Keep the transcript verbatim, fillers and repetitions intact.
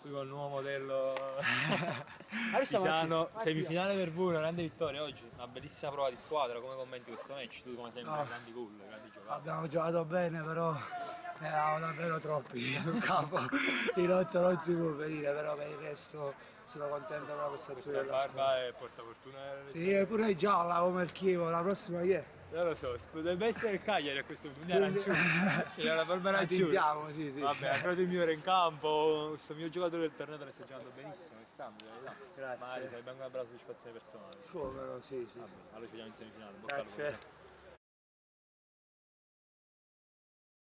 qui con il nuovo modello Pisano, semifinale per voi, una grande vittoria oggi, una bellissima prova di squadra. Come commenti questo match? Tu come sempre, No. grandi gol, grandi giocatori. Abbiamo giocato bene, però ne eravamo davvero troppi sul campo, in otto non si può venire, però per il resto sono contento della prestazione Questa della squadra. barba è portafortuna. Sì, e pure gialla come il Chievo, la prossima chi è? Non lo so, potrebbe essere il Cagliari a questo punto, arancione, c'è la barba La arancione. tintiamo, sì, sì. Vabbè, ha creato il migliore in campo, questo mio giocatore del torneo sta giocando benissimo quest'anno, Grazie. magari sarebbe anche una bella soddisfazione personale. Come no, sì, sì. Vabbè, allora ci vediamo in semifinale, bocca al lupo. Grazie.